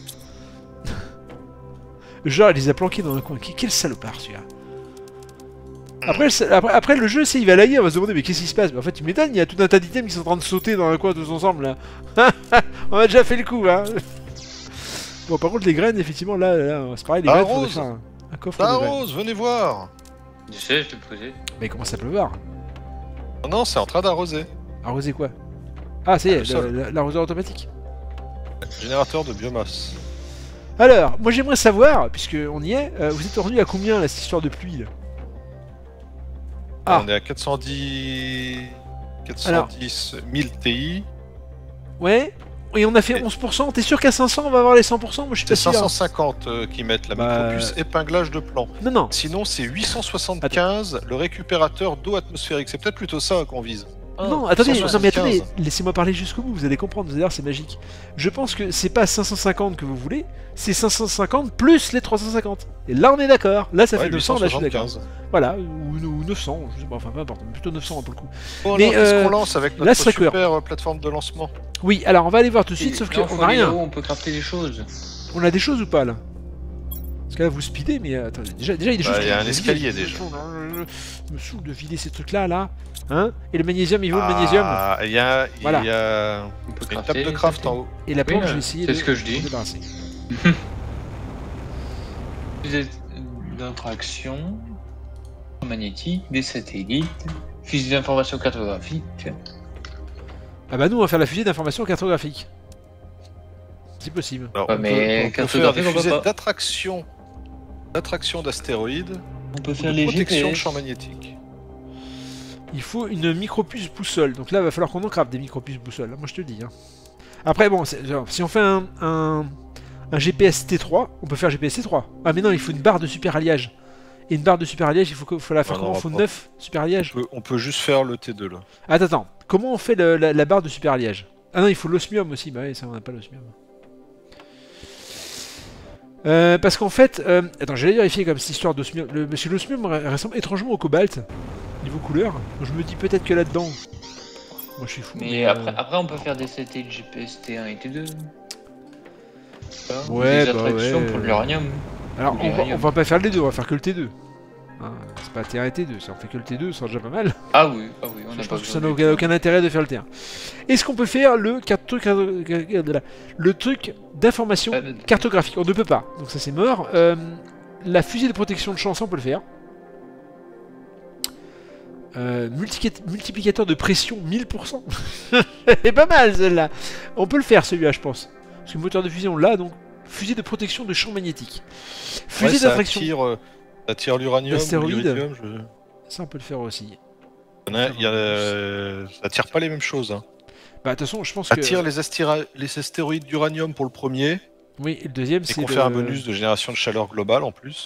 Genre il les a planqués dans un coin. Quel salopard celui-là. Après, le- après, après, le jeu, c'est il va laguer, on va se demander mais qu'est-ce qui se passe? Mais en fait tu m'étonnes, il y a tout un tas d'items qui sont en train de sauter dans un coin tous ensemble là. On a déjà fait le coup hein. Bon par contre les graines effectivement là, là c'est pareil, les Ah, graines faudrait Rose. faire un, un coffre Ah de graines. Rose, venez voir. Je sais, je te le posais. Mais comment ça pleuvoir? Oh non, c'est en train d'arroser. Arroser quoi? Ah ça y Ah, le est, sol. la- la- l'arroseur automatique. Générateur de biomasse. Alors, moi j'aimerais savoir, puisque on y est, euh, vous êtes revenu à combien là, cette histoire de pluie là? Ah. On est à quatre cent dix... quatre cent dix mille T I. Ouais. Et on a fait Et- onze pour cent, t'es sûr qu'à cinq cents on va avoir les cent pour cent? Moi je suis C'est pas sûr. cinq cent cinquante euh, qui mettent la Bah, micropuce épinglage de plan. Non, non. Sinon, c'est huit cent soixante-quinze le récupérateur d'eau atmosphérique. C'est peut-être plutôt ça qu'on vise. Oh, non, attendez, cent non mais attendez, soixante-quinze. laissez-moi parler jusqu'au bout, vous allez comprendre, vous allez voir, c'est magique. Je pense que c'est pas cinq cent cinquante que vous voulez, c'est cinq cent cinquante plus les trois cent cinquante. Et là on est d'accord, là ça Ouais, fait neuf cents, là je suis d'accord. huit cent soixante-quinze. Voilà, ou, ou neuf cents, je sais pas, enfin peu importe, plutôt neuf cents pour le coup. Bon, Mais, alors, qu'est-ce euh, qu'on lance avec là, notre ce serait cohérent. super euh, plateforme de lancement? Oui, alors on va aller voir tout de suite, Et sauf là, qu'on faut a aller rien. là-haut, on peut crafter des choses. On a des choses ou pas là? Parce que là vous speedez, mais euh, attendez, déjà, déjà il y a des Bah, choses. il y a que un je escalier, vide. déjà. Je me saoule de vider ces trucs là, là. Hein? Et le magnésium, il vaut le magnésium. Ah, il y a, il Voilà. y a On peut une crafter. table de craft c'était- en haut. Et la plante, Oui, je vais euh, essayer c'est de ce que je dis. de débarrasser. Fusée d'interaction magnétique, des satellites, fusée d'information cartographique. Ah bah nous on va faire la fusée d'information cartographique. C'est possible. Alors, Ouais, on mais peut, on peut faire des cartographique, on peut fusées pas. d'attraction, d'attraction d'astéroïdes, On peut ou faire de les protection de G P S. champs magnétiques. Il faut une micropuce boussole. Donc là il va falloir qu'on en crafte des micropuces boussole. Moi je te le dis. Hein. Après bon, c'est- genre, si on fait un, un, un G P S T trois, on peut faire G P S T trois. Ah mais non, il faut une barre de super alliage. Et une barre de super alliage, il faut, que- faut la faire On comment? aura Il faut pas. neuf super alliage. On peut, on peut juste faire le T deux là. Attends, attends. Comment on fait le- la, la barre de super alliage? Ah non, il faut l'osmium aussi. Bah ouais, ça on n'a pas l'osmium. Euh, parce qu'en fait, euh, attends, j'allais vérifier comme cette histoire d'osmium. Le monsieur l'osmium re- ressemble étrangement au cobalt niveau couleur. Donc je me dis peut-être que là-dedans, moi je suis fou. Mais euh, après, après, on peut faire des satellites G P S T un et T deux. Ça, Ouais, des bah attractions ouais. pour de l'uranium. alors on va, l'uranium. on va pas faire les deux, on va faire que le T deux. Hein, c'est pas T un et T deux. Si on fait que le T deux, c'est déjà pas mal. Ah oui, ah oui, on Je n'a pense pas que ça besoin n'a du aucun, tout. aucun intérêt de faire le T un. Est-ce qu'on peut faire le, carte- truc, le truc d'information Ah, cartographique? On ne peut pas, donc ça c'est mort. Euh, la fusée de protection de champ, ça on peut le faire. Euh, multiplica- multiplicateur de pression mille pour cent. Elle est pas mal celle-là. On peut le faire celui-là, je pense. Parce que le moteur de fusée on l'a, donc fusée de protection de champ magnétique. Fusée Ouais, ça d'attraction. attire, euh, ça attire l'uranium, ou L'astéroïde. l'iridium. Je... Ça on peut le faire aussi. Il y en a- il y a, euh, ça attire pas les mêmes choses. Hein. Bah de toute façon, je pense Ça que. attire les, astéra- les astéroïdes d'uranium pour le premier, Oui, et le deuxième et c'est. qu'on le- fait un bonus de génération de chaleur globale en plus.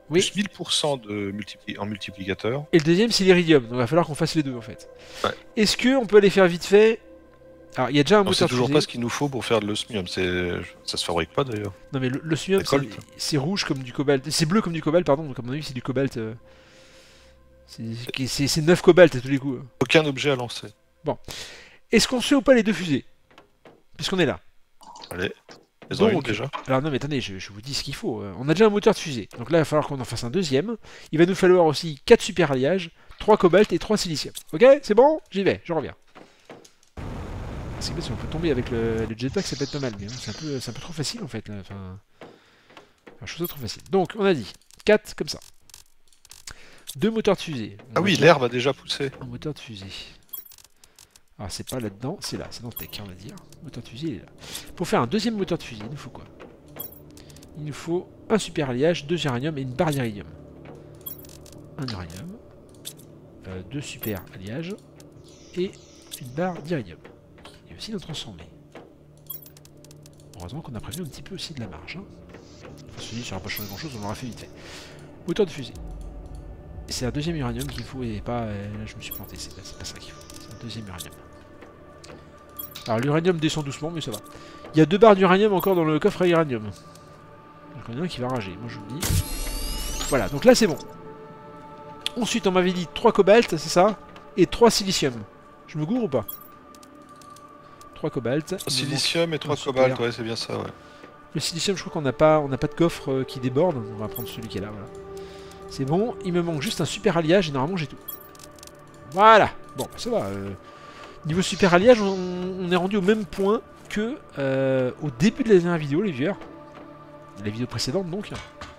Oui. plus mille pour cent de multipli en multiplicateur. Et le deuxième, c'est l'iridium. Donc il va falloir qu'on fasse les deux en fait. Ouais. Est-ce qu'on peut aller faire vite fait? Alors il y a déjà un Non, moteur c'est toujours fusée. pas ce qu'il nous faut pour faire de l'osmium. C'est, ça se fabrique pas d'ailleurs. Non mais le- l'osmium, C'est c'est Colt. c'est rouge comme du cobalt. C'est bleu comme du cobalt, pardon. Donc à mon avis, c'est du cobalt. euh, C'est c'est- c'est neuf cobalt à tous les coups. Aucun objet à lancer. Est-ce qu'on se fait ou pas les deux fusées? Puisqu'on est là. Allez. Ils ont Donc, une déjà. Alors non mais attendez, je, je vous dis ce qu'il faut. Euh, On a déjà un moteur de fusée. Donc là, il va falloir qu'on en fasse un deuxième. Il va nous falloir aussi quatre super alliages, trois cobalt et trois silicium. Ok? C'est bon? J'y vais, je reviens. C'est que si on peut tomber avec le, le jetpack, ça peut être pas mal. Mais hein, c'est un, peu- c'est un peu trop facile en fait. Là. Enfin, enfin, je trouve ça trop facile. Donc on a dit quatre comme ça. Deux moteurs de fusée. On Ah va oui, faire l'herbe a déjà poussé. un moteur de fusée. Alors c'est pas là-dedans, c'est là, c'est dans le tech, on va dire. Le moteur de fusée, il est là. Pour faire un deuxième moteur de fusée, il nous faut quoi? Il nous faut un super alliage, deux uranium et une barre d'iridium. Un uranium, euh, deux super alliages et une barre d'iridium. Et aussi notre transformé. Heureusement qu'on a prévu un petit peu aussi de la marge. Hein. Enfin, ceci, ça n'aura pas changé grand-chose, on l'aura fait vite fait. Moteur de fusée. Et c'est un deuxième uranium qu'il faut et pas... euh, là, je me suis planté, c'est pas, c'est pas ça qu'il faut. C'est un deuxième uranium. Alors l'uranium descend doucement, mais ça va. Il y a deux barres d'uranium encore dans le coffre à uranium. Donc il y en a un qui va rager, moi je vous le dis. Voilà, donc là c'est bon. Ensuite on m'avait dit trois cobalt, c'est ça? Et trois silicium. Je me gourre ou pas? trois cobalt. il me Silicium et trois super. cobalt, ouais, c'est bien ça, ouais. manque- Le silicium, je crois qu'on n'a pas, on n'a pas de coffre euh, qui déborde. On va prendre celui qui est là, voilà. C'est bon, il me manque juste un super alliage et normalement j'ai tout. Voilà, bon, ça va. euh, Niveau super alliage, on, on est rendu au même point que euh, au début de la dernière vidéo, les viewers. La vidéo précédente, donc.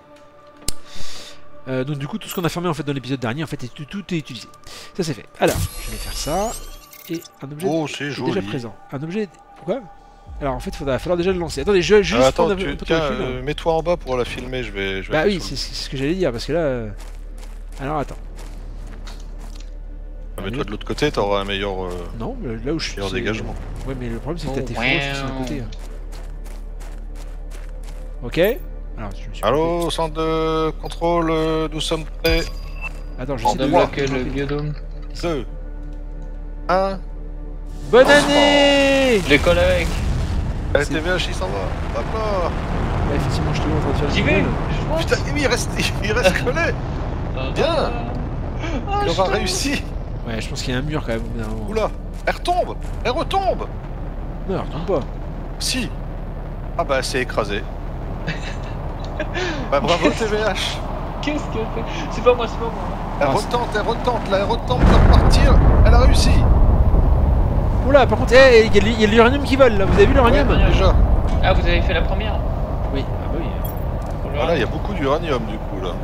Euh, donc du coup, tout ce qu'on a fermé en fait dans l'épisode dernier, en fait, est- tout, tout est utilisé. Ça c'est fait. Alors, je vais faire ça. Et un objet Oh, c'est est joli. déjà présent. Un objet... Pourquoi? Alors en fait, il va falloir déjà le lancer. Attendez, je vais juste Ah, attends, prendre un peu- tu, un peu de tiens, recul. euh, mets-toi en bas pour la filmer, je vais... Je vais Bah aller oui, sur c'est le- c'est ce que j'allais dire, parce que là... euh, Alors attends. Ah, mets-toi de l'autre côté, t'auras un meilleur, euh, Non, mais là où je suis... meilleur c'est- dégagement. Ouais, mais le problème c'est que t'as Oh, tes faux sur le wow. côté. hein. Ok. Alors, je me suis... Allô, centre de contrôle, euh, nous sommes prêts. Attends, On j'essaie de... débloque de- le biodôme. deux, un. Bonne année! Je décolle avec. La C'est- T V H, il s'en va. Hop là. Bah, effectivement, je te vois en train de faire J'y du vais. vol. Je monte. Putain, oui, il reste, il reste collé. Ah, bien. ah, Il je aura tombe. réussi. Ouais, je pense qu'il y a un mur quand même. au bout d'un moment. Oula, elle retombe. Elle retombe. Non, elle retombe pas. Si. Ah bah, c'est écrasé. Bah, bravo T V H. Qu'est-ce qu'elle fait? C'est pas moi, c'est pas moi. Elle Ah, retente, elle retente, là, elle retente de repartir. Elle a réussi. Oula, par contre, eh, il y a l'u- il y a de l'uranium qui vole là. Vous avez vu l'uranium? Ouais, Déjà. Ah, vous avez fait la première? Oui, ah bah oui. Voilà, il y a beaucoup d'uranium du coup là.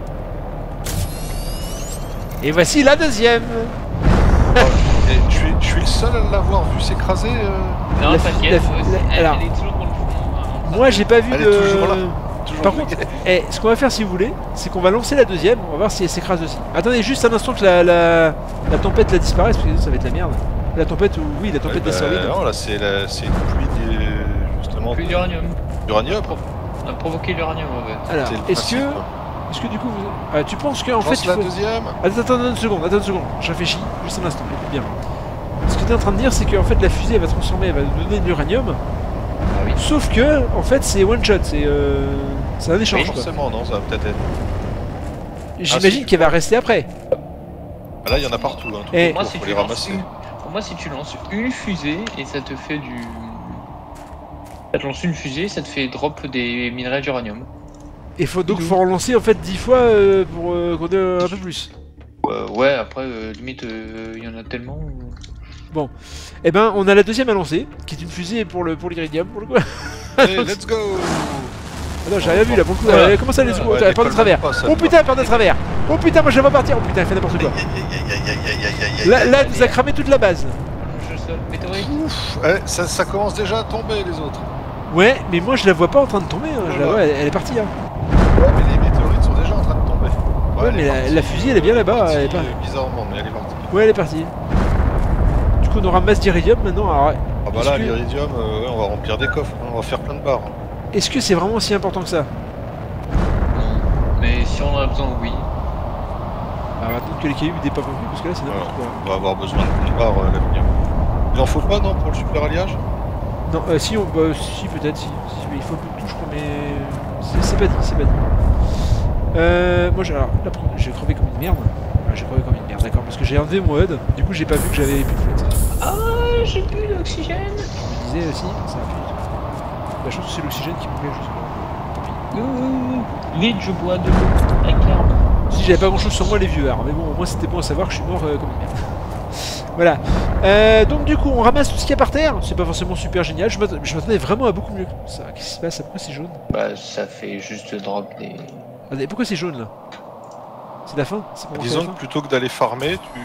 Et voici la deuxième. Et je suis, je suis le seul à l'avoir vu s'écraser. euh, Non, La- t'inquiète, la- elle, la- elle alors- est toujours dans le fond. hein. Moi, j'ai pas vu Elle est de. toujours là. toujours Par le contre, gars. eh, ce qu'on va faire si vous voulez, c'est qu'on va lancer la deuxième, on va voir si elle s'écrase aussi. Attendez juste un instant que la, la, la tempête la disparaisse, parce que sinon ça va être la merde. La tempête, ou oui, la tempête Ouais, bah, d'astéroïdes. non, là c'est la- c'est une pluie de- justement Plus d'uranium. d'uranium. On a provoqué l'uranium en fait. Alors, C'est le est-ce que, principe, quoi. est-ce que du coup, vous... ah, tu penses qu'en Je fait, lance il la faut... deuxième. Attends, attends, attends une seconde, attends une seconde, je réfléchis, juste un instant, écoute bien. Ce que tu es en train de dire, c'est qu'en fait, la fusée, elle va transformer, elle va nous donner de l'uranium, Ah oui. sauf que, en fait, c'est one shot, c'est euh... c'est un échange, Pas quoi. forcément, non, ça va peut-être être. J'imagine si. qu'elle va rester après. Ah, là, il y en a partout. Hein, tout Eh. autour, Moi, si faut tu les lances ramasser. une... Pour moi, si tu lances une fusée et ça te fait du. Ça te lance une fusée, ça te fait drop des minerais d'uranium. Et faut donc faut relancer en fait dix fois euh, pour euh, qu'on ait un peu plus. Euh, ouais, après, euh, limite, il y en a tellement. euh. Eh ben, on a la deuxième à lancer, qui est une fusée pour le pour l'iridium pour le coup. Allez, let's go. Ah non, j'ai rien vu là pour le coup. Ouais. Elle commence à aller Ouais, oh, elle elle part de décolle travers. même pas, ça, Oh tu putain, elle part de travers. Oh putain, moi je la vois partir. Oh putain, elle fait n'importe quoi. Aïe, aïe, aïe, aïe, aïe, aïe, aïe, aïe, Là, aïe. là, elle nous a cramé toute la base. Je sol, météorite. Ouf, ouais, ça, ça commence déjà à tomber les autres. Ouais, mais moi je la vois pas en train de tomber. hein. Je la Ouais. vois, elle, elle est partie. Hein. Ouais, mais les météorites sont déjà en train de tomber. Ouais, elle mais est la- partie. la fusée, elle est bien là-bas, partie, elle est pas- euh, Bizarrement, mais elle est partie. Ouais, elle est partie. Du coup, on aura masse d'iridium maintenant. Alors, Ah bah Est-ce là, que- l'iridium, euh, ouais, on va remplir des coffres, hein, on va faire plein de barres. est-ce que c'est vraiment si important que ça? Non. Mais si si on en a besoin, oui. Ah, maintenant que les cailloux ne dépassent pas plus, parce que là c'est n'importe quoi. On va avoir besoin de plupart à l'avenir. Il en faut pas, non, pour le super alliage? Non, euh, si, on, bah, si peut-être, si. Si, mais il faut un peu de tout, je crois, mais c'est c'est pas dit, c'est pas dit. Euh, moi, j'ai alors, là, j'ai crevé comme une merde. Enfin, j'ai crevé comme une merde, d'accord, parce que j'ai enlevé mon H U D, du coup j'ai pas vu que j'avais plus de flotte. Ah, j'ai plus d'oxygène. Je me disais aussi, ça va plus du tout. La chose, c'est l'oxygène qui me plaît, je sais pas. Tant pis. Ouh, vite, je bois de l'eau avec l'arbre. Si j'avais pas grand chose sur moi, les vieux arts, mais bon, au moins c'était bon à savoir que je suis mort euh, comme une merde. Voilà. Euh, donc du coup, on ramasse tout ce qu'il y a par terre. C'est pas forcément super génial. Je m'attendais vraiment à beaucoup mieux. Ça, qu'est-ce qui se passe? Pourquoi c'est jaune? Bah, ça fait juste drop des... Attendez, pourquoi c'est jaune là? C'est la fin? Disons que plutôt que d'aller farmer, tu...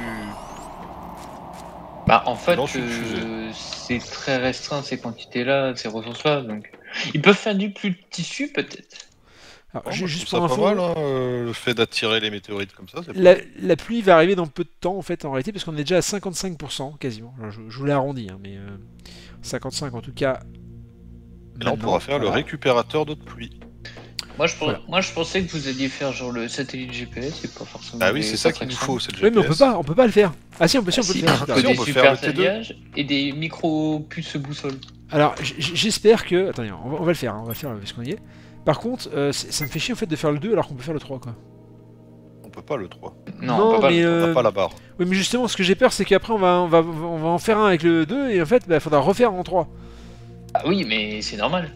Bah, en fait, Non, je- euh, c'est très restreint ces quantités-là, ces ressources-là, donc... Ils peuvent faire du plus de tissu, peut-être. Alors, Non, ju- moi, je juste trouve pour ça info, pas mal, hein, euh, le fait d'attirer les météorites comme ça. c'est pas- la, la pluie va arriver dans peu de temps en fait en réalité parce qu'on est déjà à cinquante-cinq pour cent quasiment. Alors, je, je vous l'ai arrondi, hein, mais euh, cinquante-cinq en tout cas. Et là, on pourra faire le voilà. récupérateur d'eau de pluie. Moi je, pens- Voilà. moi, je pensais que vous alliez faire genre le satellite G P S, c'est pas forcément... Ah oui, des c'est ça qu'il nous attractions. faut, c'est le Oui, G P S. mais on peut pas, on peut pas le faire. Ah si, on peut, si, on Ah, peut si, le faire. que Attends. Si, on des peut super faire le T deux. alliages et des micro-puces boussole. Alors, j- j- j'espère que. Attendez, on va, on va le faire, hein, on va le faire parce qu'on y est. Par contre, euh, c'est- ça me fait chier en fait de faire le deux alors qu'on peut faire le trois quoi. On peut pas le trois. Non, Non, on peut pas mais, le- On euh, n'a pas la barre. Oui, mais justement, ce que j'ai peur, c'est qu'après on va, on, va, on va en faire un avec le deux et en fait, il bah, faudra refaire en trois. Ah oui, mais c'est normal.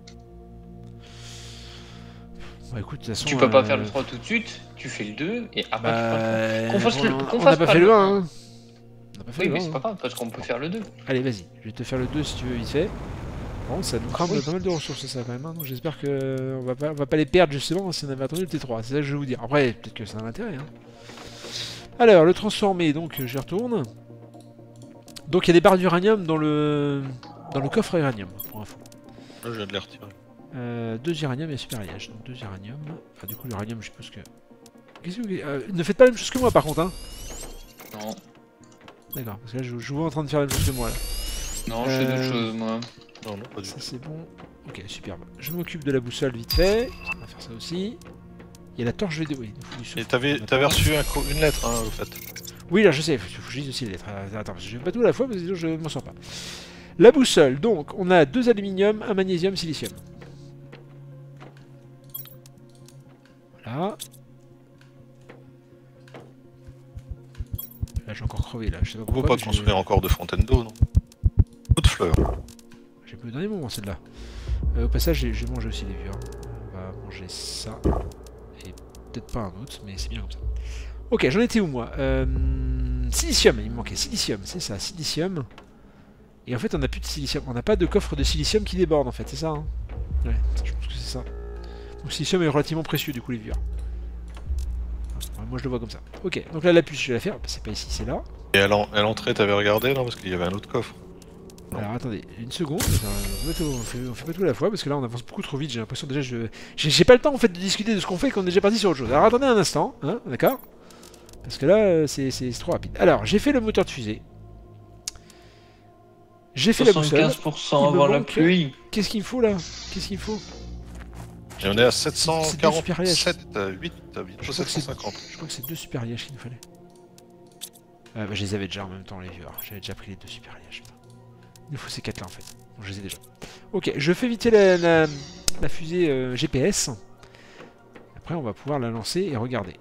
Bah écoute, de toute façon. Tu peux pas euh, faire le trois tout de suite, tu fais le deux et après Bah, tu fais le Qu'on fasse le- on- qu'on on fasse n'a pas pas fait le le un. un. Hein. On n'a pas fait Oui, le mais un, c'est hein. pas grave, parce qu'on peut faire le deux. Allez, vas-y, je vais te faire le deux si tu veux, vite fait. Bon, ça nous crame Oui. pas mal de ressources, ça quand même. Hein, donc j'espère qu'on va pas, on va pas les perdre justement si on avait attendu le T trois. C'est ça que je vais vous dire. Après, peut-être que ça a un intérêt. Hein. Alors, le transformé, donc j'y retourne. Donc il y a des barres d'uranium dans le dans le coffre à uranium, pour info. Là, je viens de les retirer. Euh, deux uranium et super alliage. Donc deux uranium. Enfin, du coup, l'uranium, je suppose que. Qu'est-ce que vous... euh, ne faites pas la même chose que moi par contre, hein. Non, D'accord, parce que là, je, je vous vois en train de faire la même chose que moi là. non, je fais d'autres Euh, choses, moi. Non, non, pas du Ça tout. c'est bon. Ok, superbe. Je m'occupe de la boussole vite fait. On va faire ça aussi. Il y a la torche vidéo. Oui, il nous faut du souffle. Et t'avais On a t'avais pas. reçu un co- une lettre, hein, au fait. Oui, là je sais, il faut que je dise aussi les lettres. Euh, Attends, parce que je fais pas tout à la fois, parce que sinon je ne m'en sors pas. La boussole, donc on a deux aluminium, un magnésium, silicium. Voilà. Là j'ai encore crevé là, je sais pas On peut pourquoi. pas mais construire encore de fontaine d'eau, non? Ou de fleurs. J'ai peu au dernier moment celle-là. Euh, au passage, j'ai j'ai mangé aussi des vieux. Hein. On va manger ça. Et peut-être pas un autre, mais c'est bien comme ça. Ok, j'en étais où moi euh, Silicium, il me manquait. Silicium, c'est ça, silicium. Et en fait, on n'a plus de silicium. On n'a pas de coffre de silicium qui déborde en fait, c'est ça hein. Ouais, je pense que c'est ça. Donc le silicium est relativement précieux du coup, les vieux. Ouais, moi je le vois comme ça. Ok, donc là la puce, je vais la faire. C'est pas ici, c'est là. Et à l'en- à l'entrée, t'avais regardé, non? Parce qu'il y avait un autre coffre. Non. Alors attendez, une seconde, enfin, on fait, on fait- on fait pas tout à la fois parce que là on avance beaucoup trop vite, j'ai l'impression déjà je. J'ai j'ai pas le temps en fait de discuter de ce qu'on fait qu'on est déjà parti sur autre chose. Alors attendez un instant, hein, d'accord? Parce que là euh, c'est c'est trop rapide. Alors j'ai fait le moteur de fusée. J'ai fait la boussole. soixante-quinze pour cent Il me avant la manque- pluie. Qu'est-ce qu'il me faut là? Qu'est-ce qu'il me faut? Et on est à C'est sept deux super alliages. cent quarante-sept, huit, Je bientôt crois que c'est- sept cent cinquante. Je crois que c'est deux super alliages qu'il nous fallait. Ah bah je les avais déjà en même temps les vieux. J'avais déjà pris les deux super alliages. putain. Il nous faut ces quatre là en fait. Bon, je les ai déjà. Ok, je fais vite la, la, la fusée euh, G P S. Après on va pouvoir la lancer et regarder.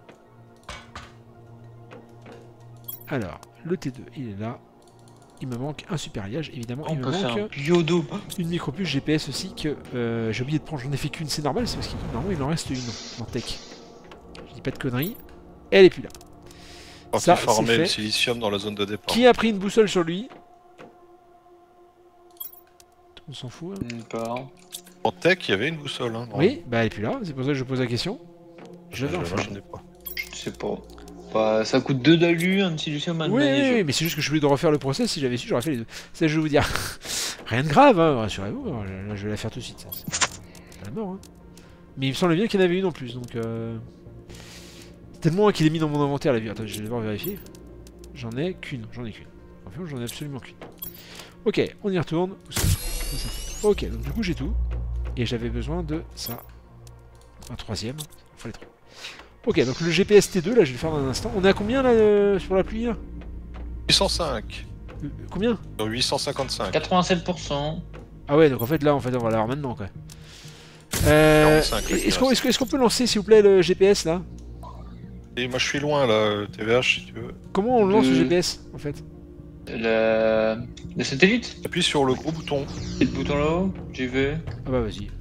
Alors, le T deux il est là. Il me manque un super alliage évidemment. On il me peut faire un manque tuyau d'eau. une micropuce G P S aussi que euh, j'ai oublié de prendre. J'en ai fait qu'une, c'est normal, c'est parce qu'il normalement il en reste une en tech. Je dis pas de conneries. Elle est plus là. Quand Ça, il formait c'est le fait. silicium dans la zone de départ. Qui a pris une boussole sur lui? On s'en fout. hein. D'accord. En tech, il y avait une boussole. Hein, Oui, bah elle est plus là, c'est pour ça que je pose la question. Je Je l'avais en fait. n'ai pas. Je sais pas. Bah, ça coûte deux d'alu, un de silicium, un de Oui, oui, magnésium. oui, mais c'est juste que je voulais de refaire le process, si j'avais su, j'aurais fait les deux. Ça, je vais vous dire. Rien de grave, hein, rassurez-vous, hein, là, je vais la faire tout de suite. ça, C'est c'est la mort, hein. Mais il me semble bien qu'il y en avait une en plus, donc... Euh... C'est tellement qu'il est mis dans mon inventaire, la vie. Attends, je vais devoir vérifier. J'en ai qu'une, j'en ai qu'une. En fait, j'en ai absolument qu'une. Ok, on y retourne. Où ça Où ça fait Ok, donc du coup j'ai tout. Et j'avais besoin de ça. Un troisième. Enfin les trois. Ok, donc le G P S T deux, là, je vais le faire dans un instant. On est à combien, là, euh, sur la pluie, là huit cent cinq. Euh, Combien Sur huit cent cinquante-cinq. quatre-vingt-sept pour cent. Ah ouais, donc en fait, là, en fait, on va l'avoir maintenant, quoi. Euh, quarante-cinq, Est-ce qu'on est est qu'on peut lancer, s'il vous plaît, le G P S, là? Et moi je suis loin là, T V H si tu veux. Comment on lance Le- le G P S, en fait? Le... le satellite. Appuie sur le gros bouton. Et le bouton là-haut, j'y vais. Ah bah, vas-y.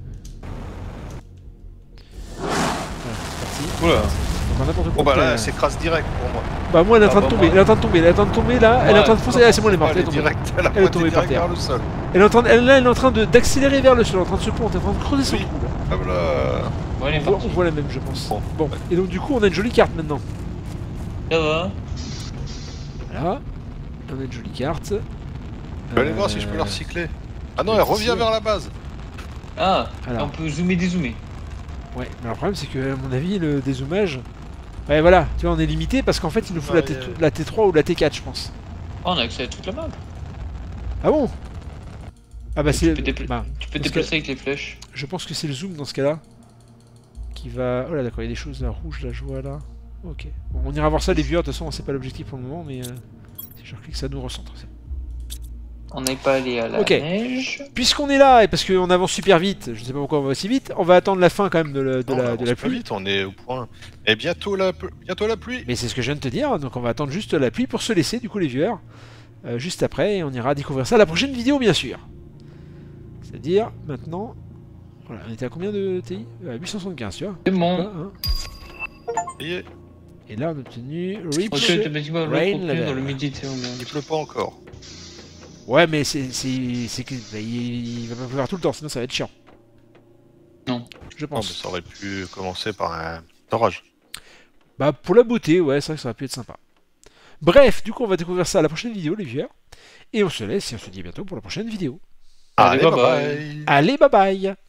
Voilà, c'est parti. Oula. Donc, on a n'importe Bon quoi. bah là, Euh, elle s'écrase direct pour moi. Bah, moi, elle est en Ah, train de bah, tomber, moi- elle est en train de tomber, elle est en train de tomber, là, elle est en train de foncer. Ouais. Ah, c'est bon, elle est morte, Elle elle est est tombée. direct, elle a Elle est pointé tombée par direct terre. vers le sol. Elle est en train de, elle, là, elle est en train de- d'accélérer vers le sol, en train de se pondre, elle est en train de creuser son Oui. trou, là. Hop là. Bon, elle est On voit, partie. on voit la même, je pense. Bon. Bon, et donc du coup, on a une jolie carte maintenant. Ça va. Voilà. On a une jolie carte. Je vais aller voir si je peux la recycler. Ah non, elle revient vers la base. Ah, Alors. on peut zoomer, dézoomer. Ouais, mais alors, le problème, c'est que, à mon avis, le dézoomage. Ouais, voilà, tu vois, on est limité parce qu'en fait, il nous faut Ouais, la, T- ouais. la T trois ou la T quatre, je pense. Oh, on a accès à toute la map. Ah bon? Ah bah, Tu c'est. peux, dépla- Bah, tu peux parce déplacer avec les flèches. je pense que c'est le zoom dans ce cas-là. Qui va. Oh là, d'accord, il y a des choses là, rouges, là, je vois là. Ok. Bon, on ira voir ça, les viewers, de toute façon, c'est pas l'objectif pour le moment, mais. euh, si je reclique, ça nous recentre. c'est bon. On n'est pas allé à la Ok. neige. Puisqu'on est là, et parce qu'on avance super vite, je sais pas pourquoi on va aussi vite, on va attendre la fin quand même de la, de Non, la, on de avance la pas pluie. vite, on est au point. Et bientôt la, pu- bientôt la pluie. Mais c'est ce que je viens de te dire, donc on va attendre juste la pluie pour se laisser, du coup, les viewers. Euh, juste après, et on ira découvrir ça à la prochaine vidéo, bien sûr. C'est-à-dire, maintenant... Voilà, on était à combien de T I? À huit cent soixante-quinze, tu vois. C'est bon. Là, hein. Ça y est, Et là, on a obtenu... Ok, Reach... automatiquement, l'eau Rain contenue level. dans l'humidité au moins. il pleut pas encore. Ouais, mais c'est c'est c'est que bah, il, il va pas pleuvoir tout le temps, sinon ça va être chiant. Non. Je Non, mais pense. ça aurait pu commencer par un orage. Bah pour la beauté, ouais, c'est vrai que ça aurait pu être sympa. Bref, du coup on va découvrir ça à la prochaine vidéo, les viewers. Et on se laisse et on se dit à bientôt pour la prochaine vidéo. Allez, Allez, bye bye bye. bye. Allez, bye bye!